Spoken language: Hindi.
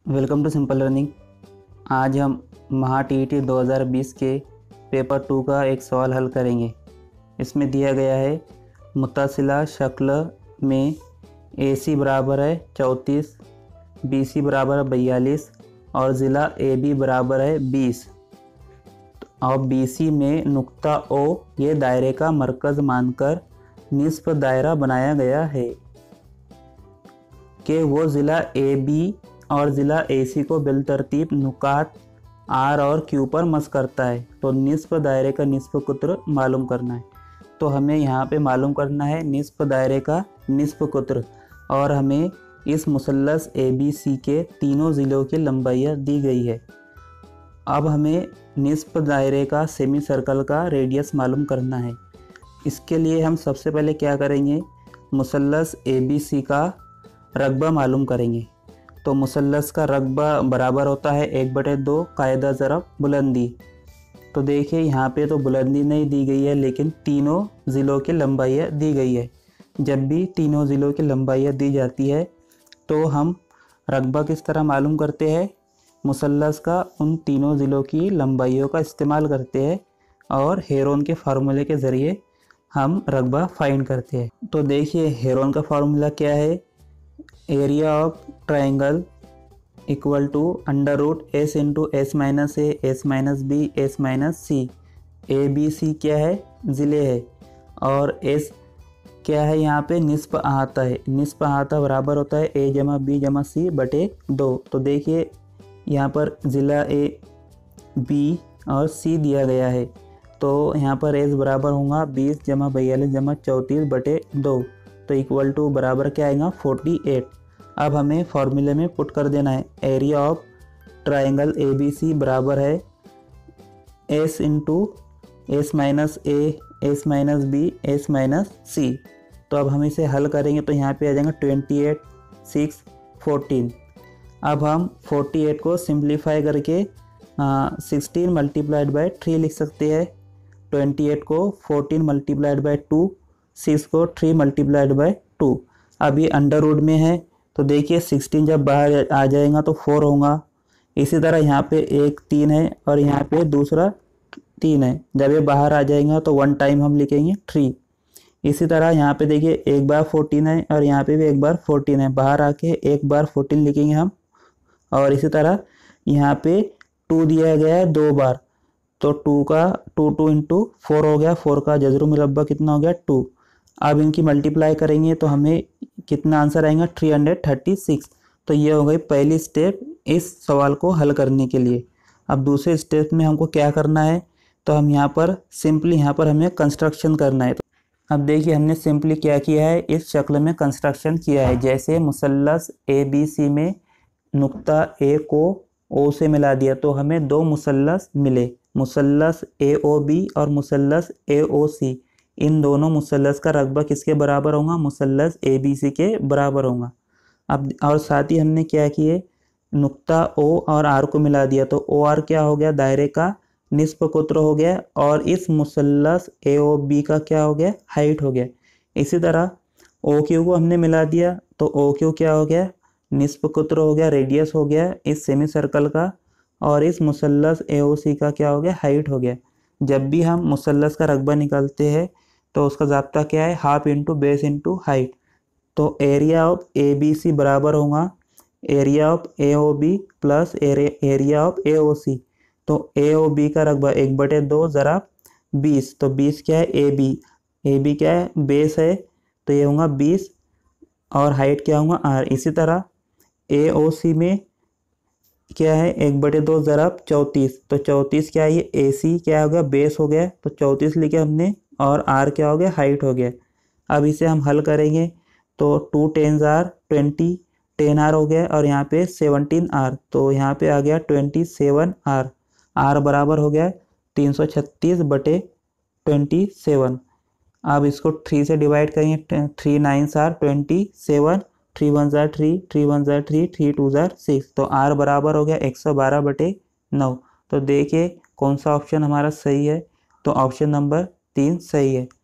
Welcome to simple learning. आज हम महा टीईटी 2020 के पेपर 2 का एक सवाल हल करेंगे। इसमें दिया गया है मुत्तसिला शक्ल में AC बराबर है 34, BC बराबर है 42 और ज़िला AB बराबर है 20 और BC में नुक्ता O ये दायरे का मरकज़ मानकर निस्फ दायरा बनाया गया है कि वो ज़िला AB और ज़िला AC को बिलतरतीब नुकात R और Q पर मस करता है। तो निस्फ दायरे का निस्फ कुत्र मालूम करना है। तो हमें यहाँ पे मालूम करना है निस्फ दायरे का निस्फ कुत्र, और हमें इस मुसल्लस ABC के तीनों ज़िलों की लंबाइयाँ दी गई है। अब हमें निस्फ दायरे का सेमी सर्कल का रेडियस मालूम करना है। इसके लिए हम सबसे पहले क्या करेंगे, मुसल्लस ABC का रकबा मालूम करेंगे। तो मुसल्लस का रकबा बराबर होता है 1/2 कायदा ज़रब बुलंदी। तो देखिए यहाँ पे तो बुलंदी नहीं दी गई है, लेकिन तीनों ज़िलों की लंबाइयाँ दी गई है। जब भी तीनों ज़िलों की लंबाइयाँ दी जाती है तो हम रकबा किस तरह मालूम करते हैं, मुसल्लस का उन तीनों ज़िलों की लंबाइयों का इस्तेमाल करते हैं और हेरोन के फार्मूले के ज़रिए हम रकबा फाइंड करते हैं। तो देखिए हेरोन का फार्मूला क्या है, area of triangle equal to √S into S minus A S minus B S minus C। ABC क्या है, ज़िले है, और S क्या है, यहाँ पे निस्फ अहाता है। निस्फ अहाता बराबर होता है A जमा B जमा C बटे 2। तो देखिए यहाँ पर ज़िला A B और C दिया गया है, तो यहाँ पर S बराबर होगा 20 जमा 42 जमा 34 बटे 2। तो इक्वल टू बराबर क्या आएगा 48। अब हमें फॉर्मूले में पुट कर देना है, एरिया ऑफ ट्राइंगल ABC बराबर है S into S minus A S minus B S minus C। तो अब हम इसे हल करेंगे तो यहाँ पे आ जाएगा 28 6 14। अब हम 48 को सिंप्लीफाई करके 16 मल्टीप्लाइड बाई 3 लिख सकते हैं। 28 को 14 मल्टीप्लाइड बाई 2, 6 को 3 मल्टीप्लाइड बाई 2। अभी अंडर रूट में है तो देखिए 16 जब बाहर आ जाएगा तो 4 होगा। इसी तरह यहाँ पे एक 3 है और यहाँ पे दूसरा 3 है, जब ये बाहर आ जाएगा तो 1 टाइम हम लिखेंगे 3। इसी तरह यहाँ पे देखिए एक बार 14 है और यहाँ पे भी एक बार 14 है, बाहर आके एक बार 14 लिखेंगे हम। और इसी तरह यहाँ पे 2 दिया गया है 2 बार, तो 2 इंटू 4 हो गया, 4 का जज़र मुरब्बा कितना हो गया 2। अब इनकी मल्टीप्लाई करेंगे तो हमें कितना आंसर आएगा 336। तो ये हो गई पहली स्टेप इस सवाल को हल करने के लिए। अब दूसरे स्टेप में हमको क्या करना है, तो हम यहाँ पर सिंपली यहाँ पर हमें कंस्ट्रक्शन करना है। तो अब देखिए हमने सिंपली क्या किया है, इस शक्ल में कंस्ट्रक्शन किया है। जैसे मुसल्लस ABC में नुक्ता A को O से मिला दिया तो हमें दो मुसल्लस मिले, मुसल्लस AOB और मुसल्लस AOC। इन दोनों मुसल्लस का रकबा किसके बराबर होगा, मुसल्लस ABC के बराबर होगा। अब और साथ ही हमने क्या किए, नुक्ता O और R को मिला दिया तो OR क्या हो गया, दायरे का निस्फ कुत्र हो गया, और इस मुसल्लस AOB का क्या हो गया, हाइट हो गया। इसी तरह OQ को हमने मिला दिया तो OQ क्या हो गया, निस्फ कुत्र हो गया, रेडियस हो गया इस सेमी सर्कल का, और इस मुसल्लस AOC का क्या हो गया, हाइट हो गया। जब भी हम मुसल्लस का रकबा निकालते हैं तो उसका ज़ाब्ता क्या है, half into base into height. तो एरिया ऑफ ABC बराबर होगा area of AOB plus area of AOC। तो AOB का रकबा 1/2 ज़रा 20, तो 20 क्या है AB क्या है, बेस है, तो ये होगा 20 और हाइट क्या होगा R। इसी तरह AOC में क्या है 1/2 ज़रा 34, तो 34 क्या है, ये AC क्या हो गया, बेस हो गया, तो 34 लिखे हमने, और R क्या हो गया, हाइट हो गया। अब इसे हम हल करेंगे तो 2 10s R 20, 10R हो गया, और यहाँ पे 17R, तो यहाँ पे आ गया 27R। R बराबर हो गया 336 बटे 27। अब इसको 3 से डिवाइड करेंगे, 3 9s R 27, 3 1s R 3, 3 1s R 3, 3 2s R 6, तो R बराबर हो गया 112 बटे 9। तो देखिए कौन सा ऑप्शन हमारा सही है, तो ऑप्शन नंबर 3 सही है।